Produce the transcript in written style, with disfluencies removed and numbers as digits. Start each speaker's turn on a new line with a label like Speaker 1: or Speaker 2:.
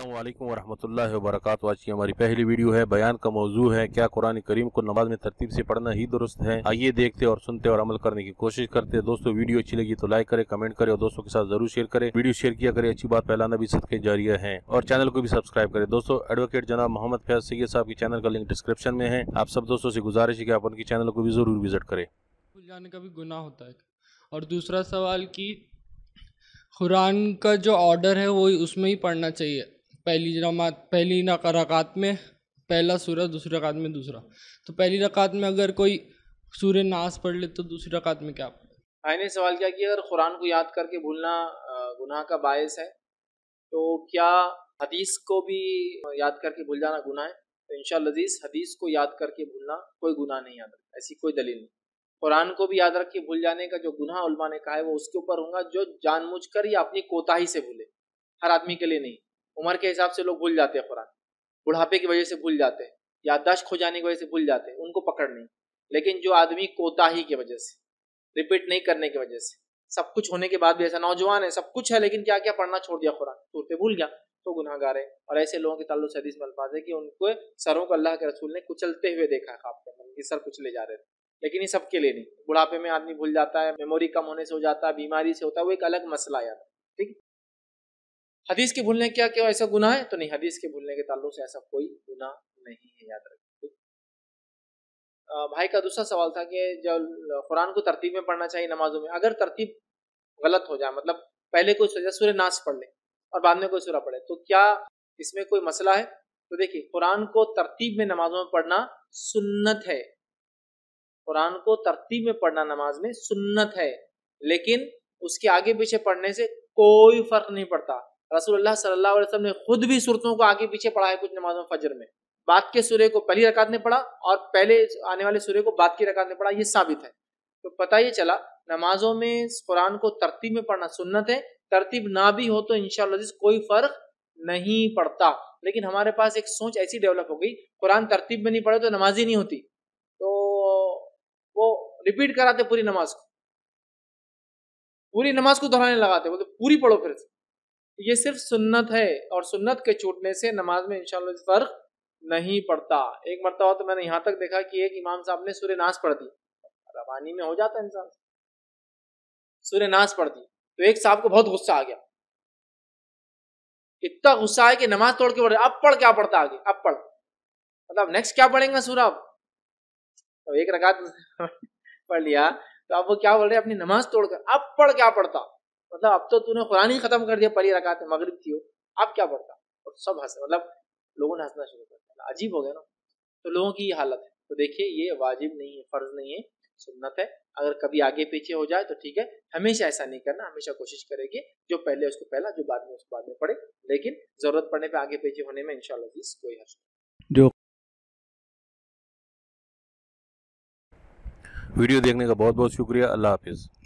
Speaker 1: अस्सलाम वालेकुम वरहमतुल्लाहि वबरकातुहू। आज की हमारी पहली वीडियो है। बयान का मौजू है क्या कुरान करीम को नमाज में तरतीब से पढ़ना ही दुरुस्त है। आइए देखते और सुनते और अमल करने की कोशिश करते हैं। दोस्तों वीडियो अच्छी लगी तो लाइक करें, कमेंट करें और दोस्तों के साथ जरूर शेयर करें। वीडियो शेयर किया करें, अच्छी बात फैलाना भी सदके जारिया है। और चैनल को भी सब्सक्राइब करें। दोस्तों एडवोकेट जनाब मोहम्मद फैज सैयद साहब की चैनल का लिंक डिस्क्रिप्शन में है। आप सब दोस्तों से गुजारिश है कि आप उनकी चैनल को भी जरूर विजिट करें।
Speaker 2: भूल जाने का भी गुनाह होता है। और दूसरा सवाल कि कुरान का जो ऑर्डर है वो उसमें ही पढ़ना चाहिए। पहली रकात में पहला सूरा, दूसरी रकात में दूसरा। तो पहली रकात में अगर कोई सूर्य नास पढ़ ले तो दूसरी रकात में क्या पढ़े?
Speaker 3: भाई ने सवाल किया कि अगर कुरान को याद करके भूलना गुनाह का बायस है तो क्या हदीस को भी याद करके भूल जाना गुनाह है? तो इंशाअल्लाह अज़ीज़ हदीस को याद करके भूलना कोई गुनाह नहीं, याद रखना ऐसी कोई दलील नहीं। कुरान को भी याद रख के भूल जाने का जो गुनाह उलमा ने कहा है वो उसके ऊपर होगा जो जानबूझकर या अपनी कोताही से भूले। हर आदमी के लिए नहीं। उम्र के हिसाब से लोग भूल जाते हैं कुरान, बुढ़ापे की वजह से भूल जाते हैं, याददाश्त खो जाने की वजह से भूल जाते हैं, उनको पकड़ नहीं। लेकिन जो आदमी कोताही की वजह से, रिपीट नहीं करने की वजह से, सब कुछ होने के बाद भी ऐसा नौजवान है, सब कुछ है लेकिन क्या क्या पढ़ना छोड़ दिया, कुरान सूरतें भूल गया, तो गुनाहगार है। और ऐसे लोगों के ताल्लुक से हदीस में अल्फाज है कि उनको सरों को अल्लाह के रसूल ने कुचलते हुए देखा है ख्वाब में, उनके सर कुचले जा रहे थे। लेकिन ये सबके लिए नहीं। बुढ़ापे में आदमी भूल जाता है, मेमोरी कम होने से हो जाता है, बीमारी से होता है, वो एक अलग मसला है। ठीक, हदीस के भूलने क्या क्या ऐसा गुनाह है? तो नहीं, हदीस के भूलने के ताल्लुक से ऐसा कोई गुनाह नहीं है, याद रखिए। भाई का दूसरा सवाल था कि जब कुरान को तरतीब में पढ़ना चाहिए नमाजों में, अगर तरतीब गलत हो जाए, मतलब पहले कोई सूरह नास पढ़ ले और बाद में कोई सूरह पढ़े, तो क्या इसमें कोई मसला है? तो देखिए, कुरान को तरतीब में नमाजों में पढ़ना सुन्नत है। कुरान को तरतीब में पढ़ना नमाज में सुन्नत है, लेकिन उसके आगे पीछे पढ़ने से कोई फर्क नहीं पड़ता। रसूलुल्लाह सल्लल्लाहु अलैहि वसल्लम ने खुद भी सूरतों को आगे पीछे पढ़ा है कुछ नमाजों में। फजर में बाद के सूरे को पहली रकात में पढ़ा और पहले आने वाले सूरे को बाद की रकात में पढ़ा, ये साबित है। तो पता ये चला नमाजों में कुरान को तरतीब में पढ़ना सुन्नत है। तरतीब ना भी हो तो इंशाअल्लाह कोई फर्क नहीं पड़ता। लेकिन हमारे पास एक सोच ऐसी डेवलप हो गई, कुरान तरतीब में नहीं पढ़े तो नमाज ही नहीं होती, तो वो रिपीट कराते पूरी नमाज को दोहराने लगाते, बोलते पूरी पढ़ो फिर से। ये सिर्फ सुन्नत है और सुन्नत के छूटने से नमाज में इंशाअल्लाह फर्क नहीं पड़ता। एक मरतबा तो मैंने यहाँ तक देखा कि एक इमाम साहब ने सूरह नास पढ़ दी, रवानी में हो जाता है इंसान, सूरह नास पढ़ दी, तो एक साहब को बहुत गुस्सा आ गया। इतना गुस्सा है कि नमाज तोड़ के पढ़े, अब पढ़ क्या पढ़ता आगे, अब पढ़, मतलब नेक्स्ट क्या पढ़ेगा सूरह। तो एक रकात पढ़ लिया तो अब वो क्या बोल रहे, अपनी नमाज तोड़कर अब पढ़ क्या पढ़ता, मतलब अब तो तूने कुरान ही खत्म कर दिया, पहली रकात में मगरिब थी, अब क्या पढ़ता। और सब हंसे, मतलब लोगों ने हंसना शुरू कर दिया, अजीब हो गया ना। तो लोगों की ये हालत है। तो देखिए, ये वाजिब नहीं है, फर्ज नहीं है, सुन्नत है। अगर कभी आगे पीछे हो जाए तो ठीक है, हमेशा ऐसा नहीं करना। हमेशा कोशिश करेगी जो पहले उसको पहला, जो बाद में उसको बाद में पढ़े, लेकिन जरूरत पड़ने पे आगे पीछे होने में इंशाअल्लाह कोई हर्ज नहीं।
Speaker 1: जो वीडियो देखने का बहुत बहुत शुक्रिया। अल्लाह हाफिज।